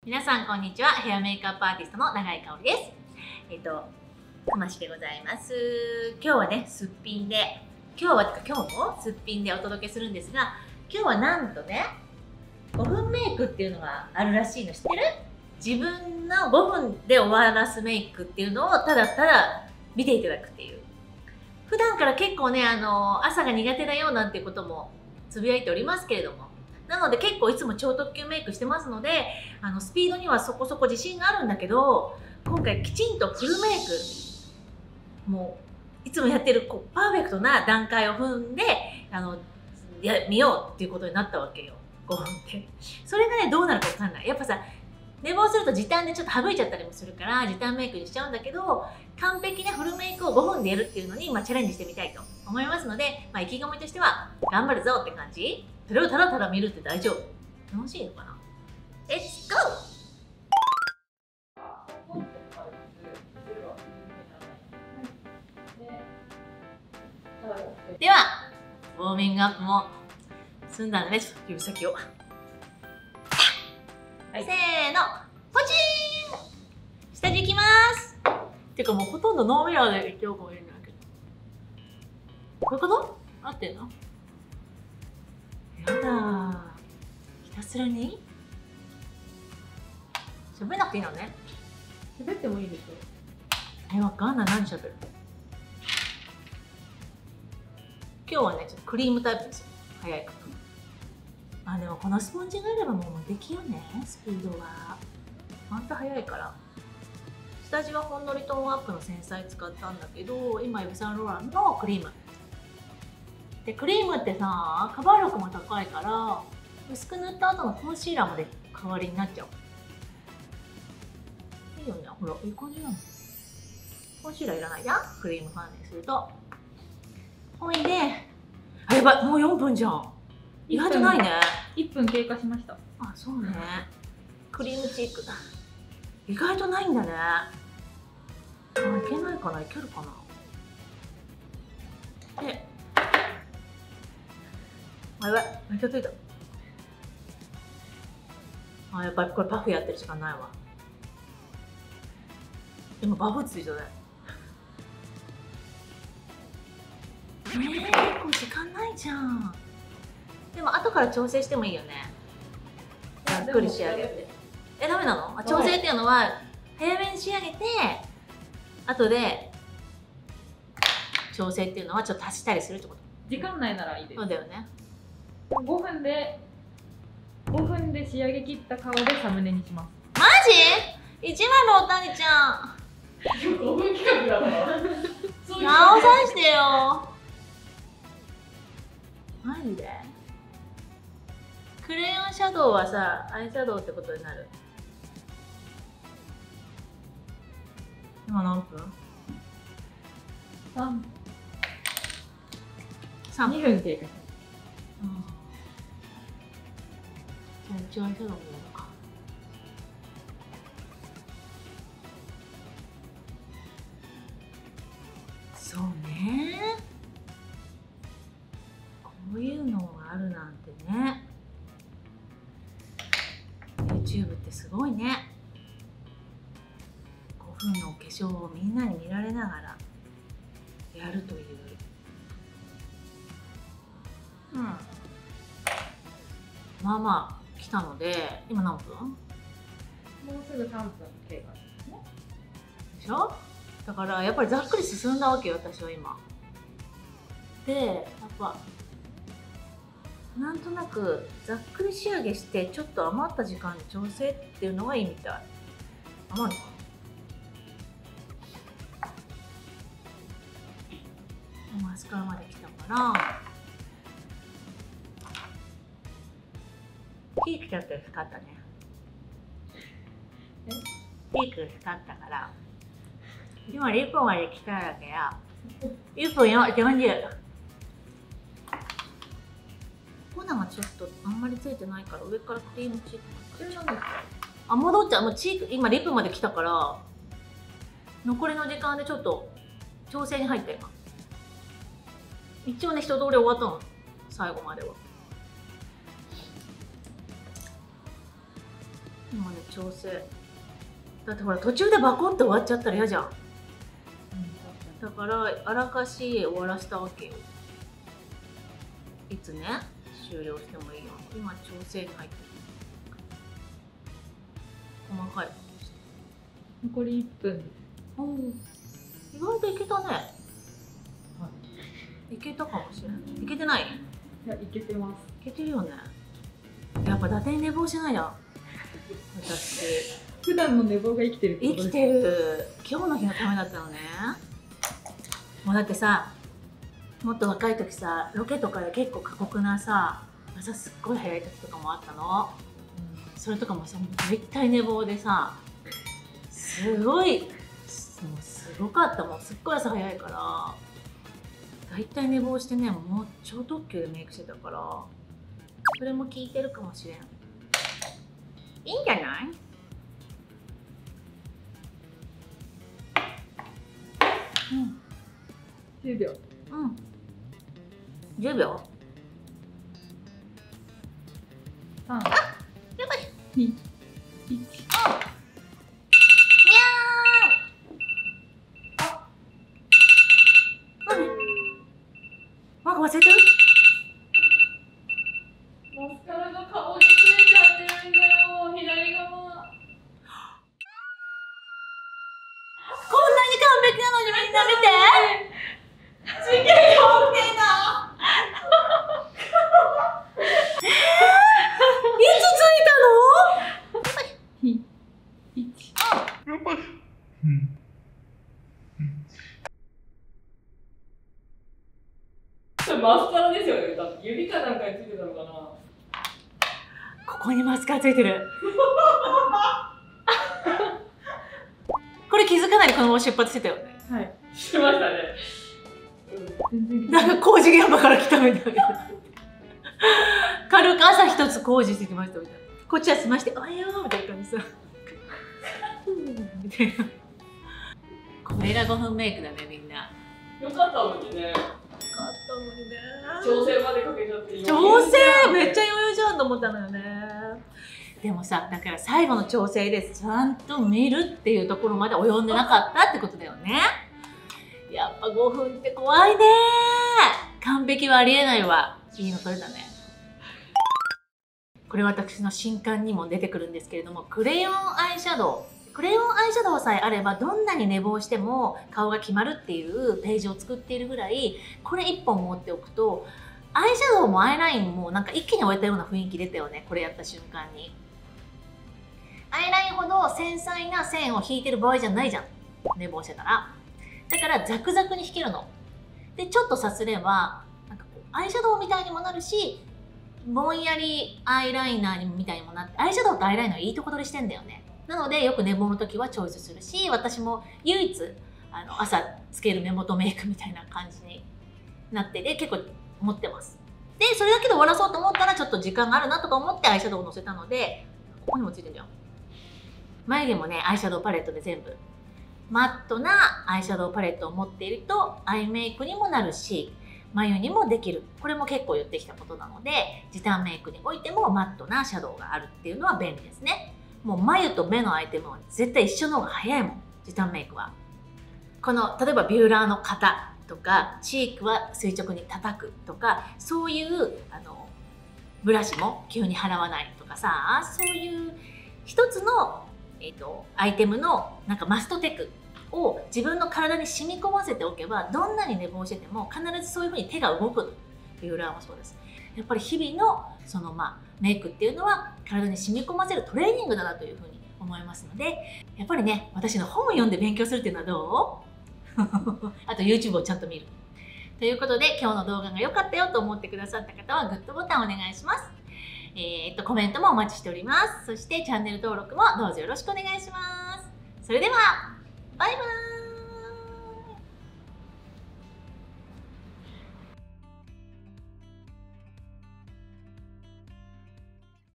皆さんこんにちは。ヘアメイクアップアーティストの永井香織です。かましでございます。今日はね、すっぴんで、今日もすっぴんでお届けするんですが、今日はなんとね、5分メイクっていうのがあるらしいの知ってる？自分の5分で終わらすメイクっていうのをただただ見ていただくっていう。普段から結構ね、朝が苦手だよなんていうこともつぶやいておりますけれども、なので結構いつも超特急メイクしてますので、スピードにはそこそこ自信があるんだけど、今回きちんとフルメイク、もういつもやってるパーフェクトな段階を踏んで見ようっていうことになったわけよ、5分って。それがね、どうなるかわかんない。やっぱさ、寝坊すると時短でちょっと省いちゃったりもするから時短メイクにしちゃうんだけど、完璧なフルメイクを5分でやるっていうのに、チャレンジしてみたいと思いますので、意気込みとしては頑張るぞって感じ。それをただただ見るって大丈夫？楽しいのかな？ Let's go！ ではウォーミングアップも済んだので、指先を、せーの、ポチーン！下地いきます。てかもうほとんどノーミラーでいっておくもいいんだけど、こういうこと？合ってんの？やだー、ひたすらに喋んなくていいのね。 喋ってもいいでしょ。 わかんない。何喋る？今日はね、ちょっとクリームタイプですよ。早いから。でもこのスポンジがあればもうできよね、スピードは。また早いから。下地はほんのりトーンアップの繊細使ったんだけど、今イヴ・サンローランのクリーム。で、クリームってさ、カバー力も高いから、薄く塗った後のコンシーラーまで代わりになっちゃう。いいよね、ほら、いい感じなの。コンシーラーいらないじゃん、クリームファンデにすると。ほいで、やばい、もう4分じゃん。意外とないね。 1分経過しました。 あ、そうね。クリームチークだ。意外とないんだね。いけないかな、いけるかな。で、やばい、めっちゃついた。やっぱりこれパフやってる時間ないわ。今バフついたね。結構時間ないじゃん。でも後から調整してもいいよね。ゆっくり仕上げて。ダメなの？調整っていうのは早めに仕上げて、後で調整っていうのはちょっと足したりするってこと？ 時間内ならいいです。 そうだよね。 5分で仕上げ切った顔でサムネにします。 マジ？一番のおたにちゃん。 5分企画だから。 直さしてよ。マジで？クレヨンシャドウはさ、アイシャドウってことになる。今何分？2分経過。じゃあ一応アイシャドウもやるか。そうね。こういうのがあるなんてね。YouTube ってすごいね。5分のお化粧をみんなに見られながらやるという。まあまあ来たので、今何分？ もうすぐ3分経過ですね。 でしょ？だからやっぱりざっくり進んだわけよ、私は今。で、やっぱなんとなくざっくり仕上げしてちょっと余った時間で調整っていうのがいいみたい。余るのかな？マスカラまで来たからピークちょっと薄かったね。ピーク薄かったから今リップまで来ただけや。1分40。粉がちょっとあんまりついてないから上からクリームチークまで。 なんですか？ 戻っちゃう。もうチーク今リップまで来たから残りの時間でちょっと調整に入った今。一応ね、一通り終わったの、最後までは。 今ね調整だってほら途中でバコンって終わっちゃったら嫌じゃん。だからあらかし終わらせたわけよ。いつね終了してもいいよ。今調整に入ってる。細かい。 残り1分。 意外といけたね。いけたかもしれない。いけてない？ いや、いけてます。 いけてるよね。やっぱ伊達に寝坊してないじゃん。私。 普段の寝坊が生きてるってことです。 生きてる。今日の日のためだったのね。もうだってさ、もっと若い時さ、ロケとかで結構過酷なさ、朝すっごい早い時とかもあったの。それとかもさ、絶対寝坊でさ、すごい、もうすごかったもん。すっごい朝早いから。大体寝坊してね、もう超特急でメイクしてたから、それも効いてるかもしれん。いいんじゃない？ 10秒。 10秒。 3、 やばい。 2、1。 にゃー。なんか忘れてる？ マスカラが顔についちゃってるんだよ、左側。 こんなに完璧なのにみんな見て。事件が起きてんだ。いつついたの 2、1。 やばい。 マスカラですよね。だって指かなんかについてたのかな。 ここにマスカラついてる。これ気づかないでこのまま出発してたよね。 はい。してましたね。全然。 なんか工事現場から来たみたいな。軽く朝一つ工事してきましたみたいな。こっちは済まして、おはようみたいな感じさ。みたいな。これが5分メイクだね、みんな。 よかったのにね。調整までかけちゃって。 調整めっちゃ余裕じゃんと思ったのよね。でもさ、だから最後の調整でちゃんと見るっていうところまで及んでなかったってことだよね。やっぱ5分って怖いね。完璧はありえないわ。いいの撮れたね。これ私の新刊にも出てくるんですけれども、クレヨンアイシャドウ。クレヨンアイシャドウさえあればどんなに寝坊しても顔が決まるっていうページを作っているぐらい、これ1本持っておくとアイシャドウもアイラインもなんか一気に終えたような雰囲気出たよね、これやった瞬間に。アイラインほど繊細な線を引いてる場合じゃないじゃん、寝坊してたら。だからザクザクに引けるので、ちょっとさすればなんかこうアイシャドウみたいにもなるし、ぼんやりアイライナーみたいにもなって、アイシャドウとアイライナーいいとこ取りしてんだよね。なのでよく寝坊の時はチョイスするし、私も唯一朝つける目元メイクみたいな感じになってて結構持ってます。でそれだけで終わらそうと思ったらちょっと時間があるなとか思ってアイシャドウをのせたので、ここにもついてるじゃん。眉毛もねアイシャドウパレットで全部マットなアイシャドウパレットを持っているとアイメイクにもなるし眉にもできる。これも結構言ってきたことなので、時短メイクにおいてもマットなシャドウがあるっていうのは便利ですね。もう眉と目のアイテムは絶対一緒の方が早いもん、時短メイクは。この例えばビューラーの型とかチークは垂直に叩くとか、そういうブラシも急に払わないとかさ、そういう一つの、アイテムのなんかマストテクを自分の体に染み込ませておけば、どんなに寝坊してても必ずそういう風に手が動く。ビューラーもそうです。やっぱり日々のメイクっていうのは体に染み込ませるトレーニングだなというふうに思いますので、やっぱりね、私の本を読んで勉強するっていうのはどう？あと YouTube をちゃんと見る。ということで、今日の動画が良かったよと思ってくださった方はグッドボタンをお願いします。コメントもお待ちしております。そしてチャンネル登録もどうぞよろしくお願いします。それでは、バイバイ。